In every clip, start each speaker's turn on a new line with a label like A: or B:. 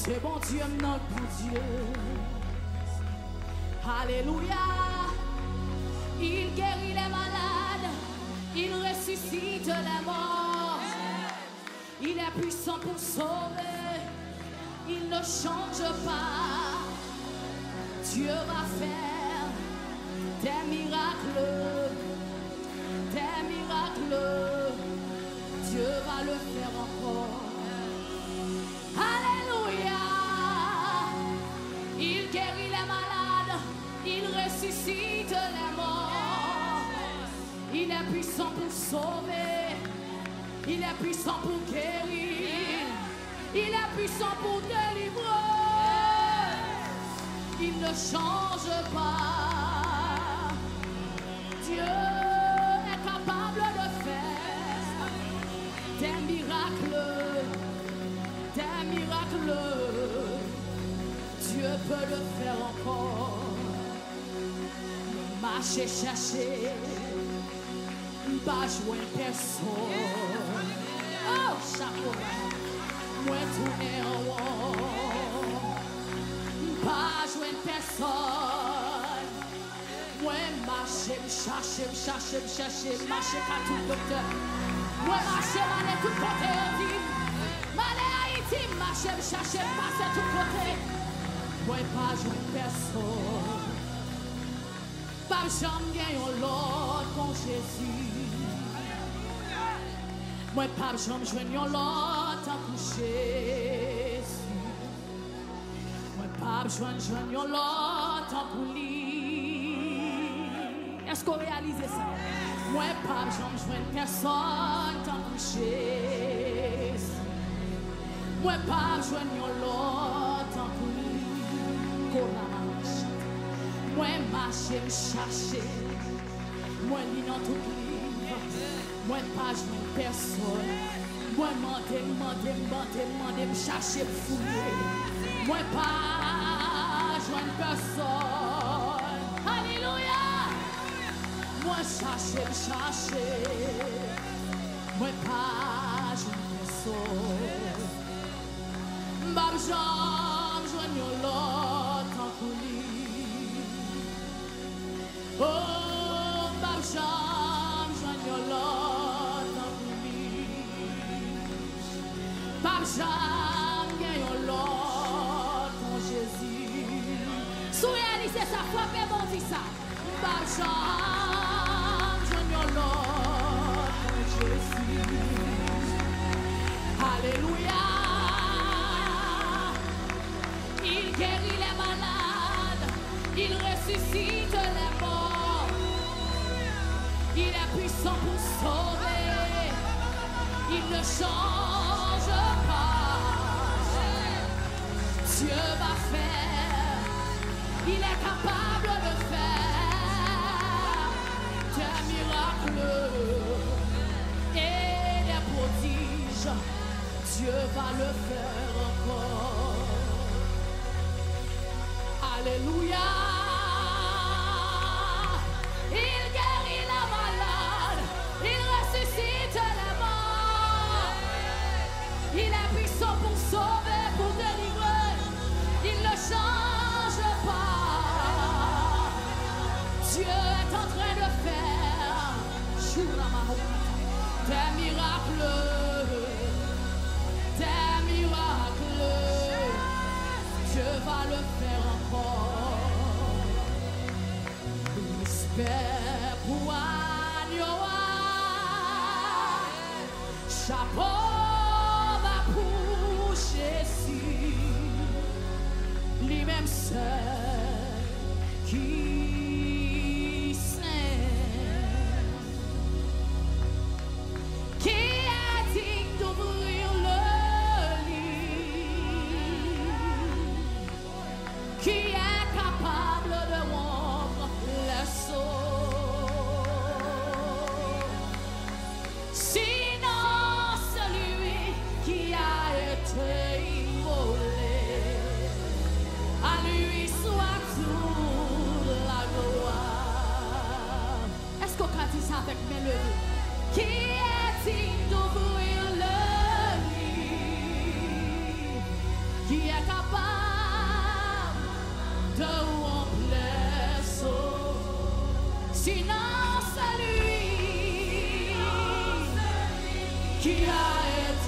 A: C'est bon Dieu, notre bon Dieu. Alléluia. Il guérit les malades, il ressuscite les morts. Il est puissant pour sauver, il ne change pas. Dieu va faire des miracles, des miracles. Dieu va le faire encore. Alléluia. Il guérit les malades, il ressuscite les morts. Il est puissant pour sauver, il est puissant pour guérir, il est puissant pour délivrer. Il ne change pas. Dieu est capable de faire des miracles, des miracles. Dieu peut le faire encore. Marcher, chercher, pas jouer personne. Oh, chapeau, moi tourner en haut. Pas jouer personne. Moi marcher, chercher, marcher qu'à tout docteur. Moi marcher, m'aller tout côté Haïti. M'aller Haïti, marcher, chercher, passer tout côté. Moi pas jouer personne. Pas jamais gagner l'autre con Jésus. Moi pas jamais joindre l'autre en coucher. Moi pas joindre l'autre en coulis. Est-ce qu'on réalise ça? Moi pas jamais joindre personne en coucher. Moi pas joindre l'autre en coulis. Moi marcher, chercher, moi li dans tout livre, moi pas joindre personne, moi demander, chercher, fouiller, moi pas joindre personne, alléluia, moi chercher, moi pas joindre personne, m'bab j'en joindre l'autre en coulis. Oh, Bab Jam, joigne l'autre en coulis. Bab Jam, gagne l'autre en Jésus. Souriez, c'est sa foi, mais bon, dit ça. Bab Jam, joigne l'autre en Jésus. Alléluia. Il guérit les malades, il ressuscite les morts. Il est puissant pour sauver, il ne change pas. Dieu va faire, il est capable de faire des miracles et des prodiges. Dieu va le faire encore. Alléluia. Il est puissant pour sauver, pour délivrer. Il ne change pas. Dieu est en train de faire des miracles. Des miracles. Dieu va le faire encore. Espère pour Agnoa. Chapeau. Lui-même seul qui sait, qui a dit d'ouvrir le lit, qui est capable de rompre le sceau. Sinon celui qui a été immolé. À lui soit toute la gloire. Est-ce qu'on peut dire ça avec mes levées? Qui est digne d'ouvrir le lit? Qui est capable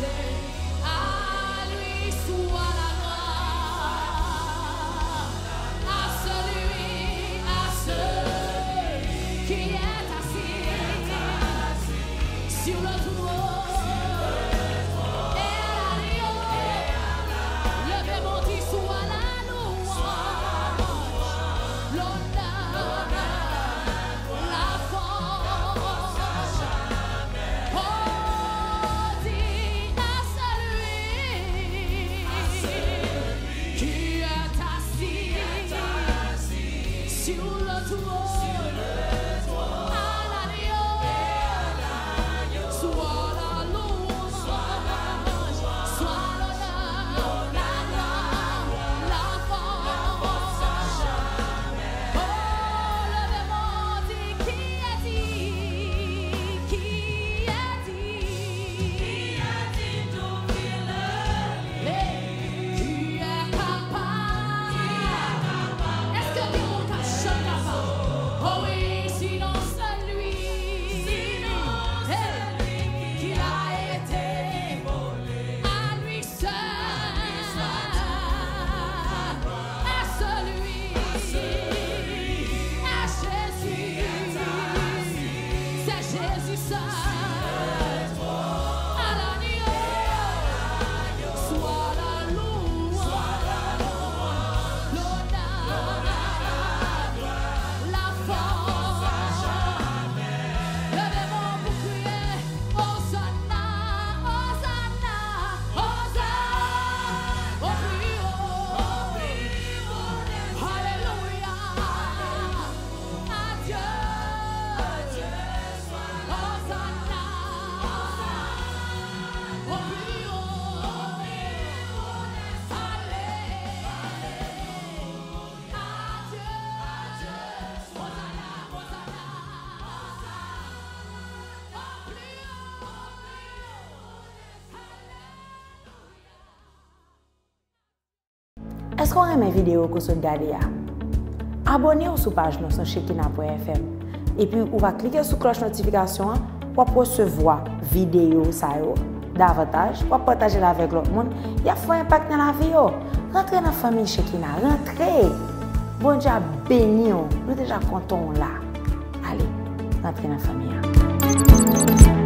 B: Est-ce qu'on aime mes vidéos que vous regardez? Abonnez-vous sur la page sur Shekinah.fm et puis vous va cliquer sur la cloche de notification pour recevoir vidéo davantage, pour partager avec l'autre monde. Il y a un impact dans la vie. Rentrez dans la famille Shekinah, rentrez. Bon Dieu béni, nous déjà contents là. Allez, rentrez dans la famille.